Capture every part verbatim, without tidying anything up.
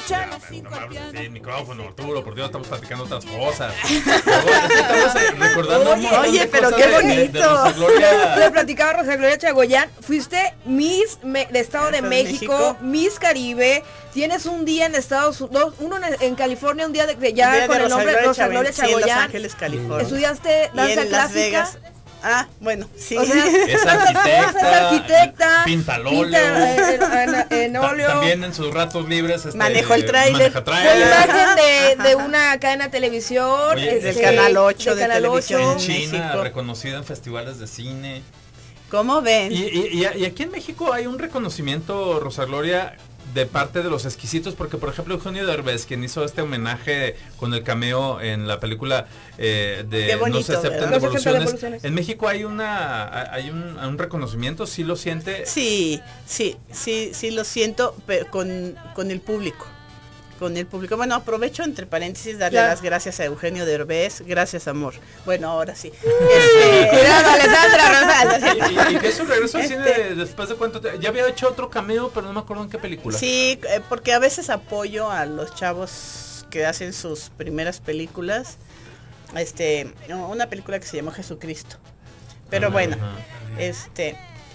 escuchan. Ya, no, no, no, sí, micrófono, Arturo, por Dios, estamos platicando otras cosas. Pero bueno, estamos eh, recordando Oye, un montón oye, de pero cosas qué de- de- de bonito. Rosa Gloria. Le platicaba a Rosa Gloria Chagoyán, fuiste Miss Me- de Estado de Estado de México, México. Miss Caribe, tienes un día en Estados Unidos, uno en, en California, un día de, de ya Día de con el nombre Gloria Rosa Gloria Chagoyán, sí, en Los Chagoyán. Ángeles, California. Estudiaste Y danza en Las clásica. Vegas. Ah, bueno, sí. O sea, Es arquitecta, es arquitecta, pinta al pinta, óleo. eh, en, en Ta- óleo. También en sus ratos libres este, Manejo el tráiler. maneja Fue tráiler. imagen de, Ajá. de una cadena de televisión. Oye, este, del Canal ocho de Canal televisión. ocho. En China, México. reconocida en festivales de cine. ¿Cómo ven? Y, y- y- y aquí en México hay un reconocimiento, Rosa Gloria, de parte de los exquisitos, porque por ejemplo Eugenio Derbez, quien hizo este homenaje con el cameo en la película eh, de Qué bonito, No se aceptan ¿verdad? No se aceptan devoluciones. devoluciones. En México hay una hay un, un reconocimiento, ¿sí lo siente? Sí, sí, sí, sí lo siento, pero con, con el público. Con el público. Bueno, aprovecho entre paréntesis darle Claro. las gracias a Eugenio Derbez. Gracias, amor. Bueno, ahora sí. Cuidado, Alejandra Rosales. Y, y- y que es su regreso al Este- cine después de cuánto te- ya había hecho otro cameo, pero no me acuerdo en qué película. Sí, eh, porque a veces apoyo a los chavos que hacen sus primeras películas. Este, no, una película que se llamó Jesucristo. Pero Ajá, bueno, ajá. este,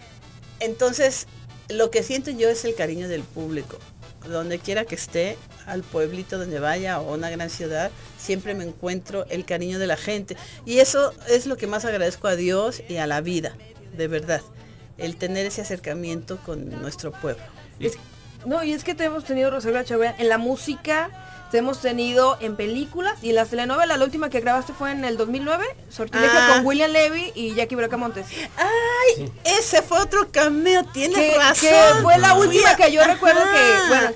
entonces lo que siento yo es el cariño del público. Donde quiera que esté, al pueblito donde vaya o a una gran ciudad, siempre me encuentro el cariño de la gente. Y eso es lo que más agradezco a Dios y a la vida, de verdad. El tener ese acercamiento con nuestro pueblo. Es- no, y es que te hemos tenido, Rosa Gloria Chagoyán, en la música, te hemos tenido en películas y en las telenovelas. La última que grabaste fue en el dos mil nueve, Sortilegio Ah. con William Levy y Jackie Bracamontes. ¡Ay! Ese fue otro cameo, tienes Que, razón. que fue la Fui última a- que yo recuerdo que, Ah. bueno,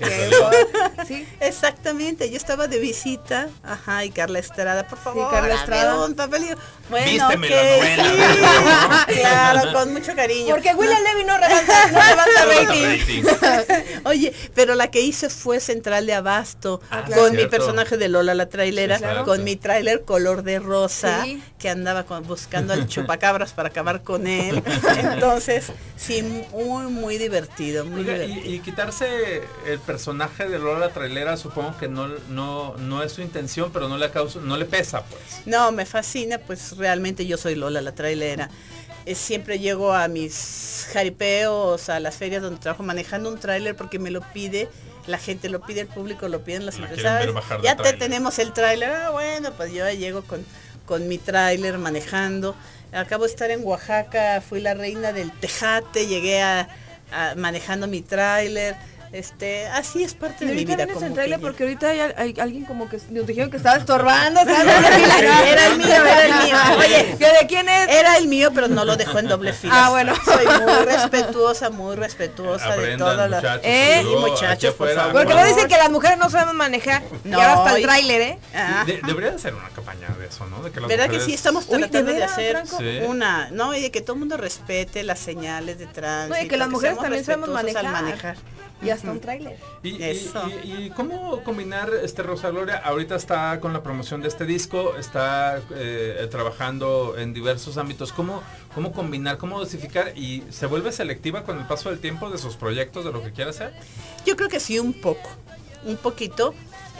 que sí. Exactamente, yo estaba de visita, ajá, y Carla Estrada, por favor, Carla hazme Estrada. un papel. Y yo, bueno, Vísteme la ok, novela. sí, claro, con mucho cariño. Porque William Levy no levanta, no levanta Rating. rating. Oye, pero la que hice fue Central de Abasto, Ah, con mi cierto. personaje de Lola la trailera, Sí, claro. con mi tráiler color de rosa, Sí. que andaba con- buscando al chupacabras para acabar con él. Entonces, sí, muy, muy divertido, muy Oiga, divertido. y, y quitarse el personaje de Lola la trailera, supongo que no, no, no es su intención, pero no le causa, no le pesa, pues. No, me fascina, pues realmente yo soy Lola la trailera. Eh, siempre llego a mis jaripeos, a las ferias donde trabajo manejando un tráiler porque me lo pide, la gente lo pide, el público lo piden, los La quieren empresarios. ver bajar de Ya te tráiler. tenemos el tráiler. Ah, bueno, pues yo llego con, con mi tráiler manejando. Acabo de estar en Oaxaca, fui la reina del Tejate, llegué a, a- manejando mi tráiler. Este, así es parte Y de mi ahorita vida. vienes como en trailer que ya- porque ahorita hay, hay alguien como que nos dijeron que estaba estorbando. estaba en doble fila. Era el mío, era el mío. Oye, ¿que ¿de quién es? Era el mío, pero no lo dejó en doble fila. Ah, bueno. Soy muy respetuosa, muy respetuosa de Aprendan, todas las... muchachos. Eh, luego, y muchachos, aquí por afuera, favor. Porque bueno, no dicen que las mujeres no sabemos manejar. No, y ahora hasta el y- tráiler, ¿eh? Ah, de- debería de ser una campaña de eso, ¿no? De que las ¿verdad que mujeres- sí? Estamos Uy, ¿de tratando de, veras, hacer Franco? Sí. una, ¿no? Y de que todo el mundo respete las señales de tránsito. No, y que las mujeres seamos también sabemos respetuosos al manejar. Y hasta un tráiler. Y, y- Eso. y- y cómo combinar, este Rosa Gloria, ahorita está con la promoción de este disco, está eh, trabajando en diversos ámbitos, ¿cómo, cómo combinar, cómo dosificar y se vuelve selectiva con el paso del tiempo de sus proyectos, de lo que quiere hacer? Yo creo que sí, un poco, un poquito.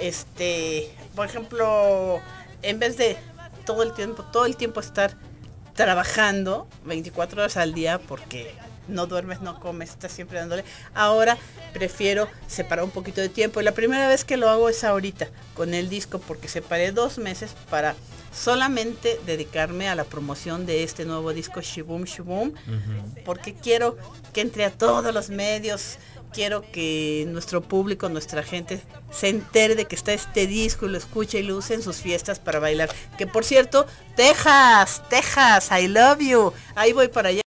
Este, por ejemplo, en vez de todo el tiempo, todo el tiempo estar trabajando veinticuatro horas al día porque no duermes, no comes, estás siempre dándole. Ahora prefiero separar un poquito de tiempo. Y la primera vez que lo hago es ahorita, con el disco, porque separé dos meses para solamente dedicarme a la promoción de este nuevo disco Shibum Shibum, porque quiero que entre a todos los medios, quiero que nuestro público, nuestra gente se entere de que está este disco y lo escuche y lo use en sus fiestas para bailar. Que por cierto, Texas, Texas, I love you. Ahí voy para allá.